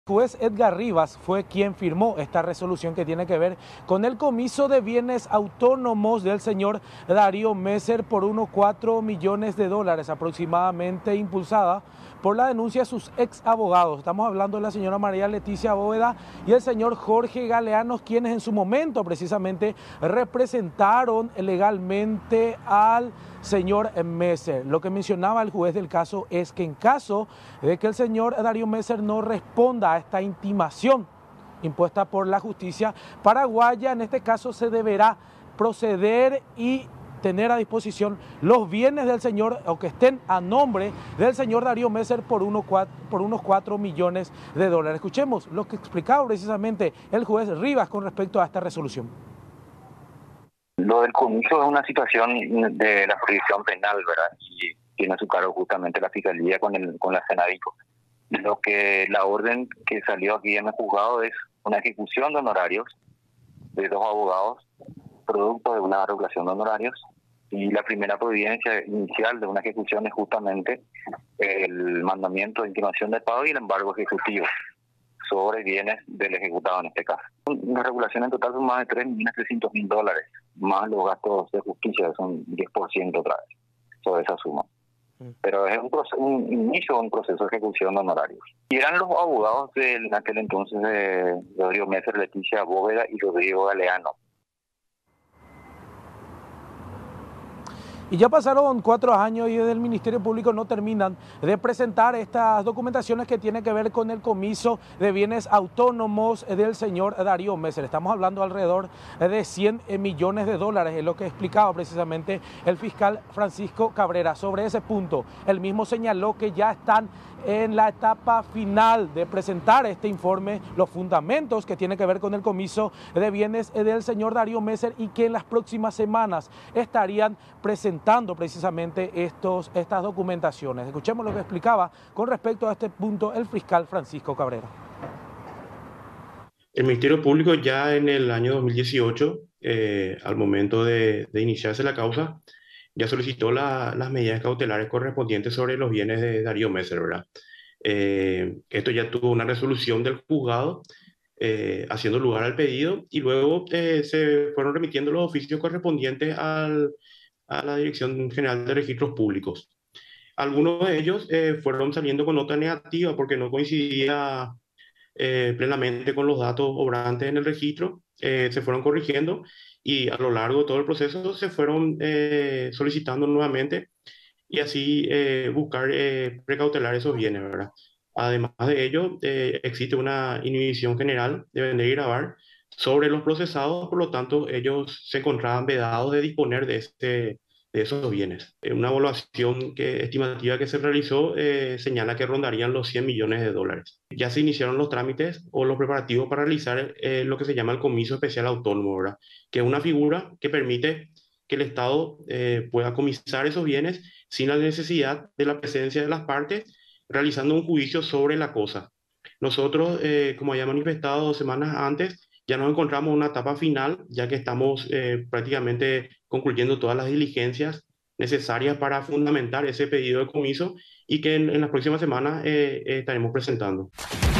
El juez Edgar Rivas fue quien firmó esta resolución que tiene que ver con el comiso de bienes autónomos del señor Darío Messer por unos 4 millones de dólares aproximadamente, impulsada por la denuncia de sus ex abogados. Estamos hablando de la señora María Leticia Bóveda y el señor Jorge Galeanos, quienes en su momento precisamente representaron legalmente al señor Messer. Lo que mencionaba el juez del caso es que en caso de que el señor Darío Messer no responda a esta intimación impuesta por la justicia paraguaya, en este caso se deberá proceder y tener a disposición los bienes del señor, o que estén a nombre del señor Darío Messer por unos 4 millones de dólares. Escuchemos lo que explicaba precisamente el juez Rivas con respecto a esta resolución. Lo del comiso es una situación de la jurisdicción penal, ¿verdad? Y tiene a su cargo justamente la fiscalía con la Senadico. La orden que salió aquí en el juzgado es una ejecución de honorarios de 2 abogados, producto de una regulación de honorarios, y la primera providencia inicial de una ejecución es justamente el mandamiento de intimación de pago y el embargo ejecutivo sobre bienes del ejecutado en este caso. Una regulación en total son más de 3.300.000 dólares, más los gastos de justicia, son 10% otra vez sobre esa suma. Pero es un inicio de un proceso de ejecución de honorarios. Y eran los abogados en aquel entonces de Rodrigo Messer, Leticia Bóveda y Rodrigo Galeano. Y ya pasaron 4 años y desde el Ministerio Público no terminan de presentar estas documentaciones que tienen que ver con el comiso de bienes autónomos del señor Darío Messer. Estamos hablando alrededor de 100 millones de dólares, es lo que explicaba precisamente el fiscal Francisco Cabrera. Sobre ese punto, él mismo señaló que ya están en la etapa final de presentar este informe, los fundamentos que tienen que ver con el comiso de bienes del señor Darío Messer, y que en las próximas semanas estarían presentando precisamente estas documentaciones. Escuchemos lo que explicaba con respecto a este punto el fiscal Francisco Cabrera. El Ministerio Público ya en el año 2018, al momento de iniciarse la causa, ya solicitó las medidas cautelares correspondientes sobre los bienes de Darío Messer, ¿verdad? Esto ya tuvo una resolución del juzgado haciendo lugar al pedido, y luego se fueron remitiendo los oficios correspondientes a la Dirección General de Registros Públicos. Algunos de ellos fueron saliendo con nota negativa porque no coincidía plenamente con los datos obrantes en el registro. Se fueron corrigiendo y a lo largo de todo el proceso se fueron solicitando nuevamente, y así buscar precautelar esos bienes, ¿verdad? Además de ello, existe una inhibición general de vender y grabar sobre los procesados, por lo tanto ellos se encontraban vedados de disponer de esos bienes. Una evaluación estimativa que se realizó señala que rondarían los 100 millones de dólares. Ya se iniciaron los trámites o los preparativos para realizar lo que se llama el comiso especial autónomo, ¿verdad? Que es una figura que permite que el Estado pueda comisar esos bienes sin la necesidad de la presencia de las partes, realizando un juicio sobre la cosa. Nosotros, como ya manifestado 2 semanas antes, ya nos encontramos en una etapa final, ya que estamos prácticamente concluyendo todas las diligencias necesarias para fundamentar ese pedido de comiso, y que en las próximas semanas estaremos presentando.